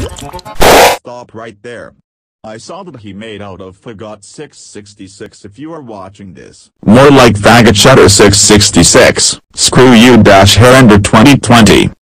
Stop right there. I saw that he made out of Faggot666 if you are watching this. More like Faggot666. Screw you, Hair Ender 2020.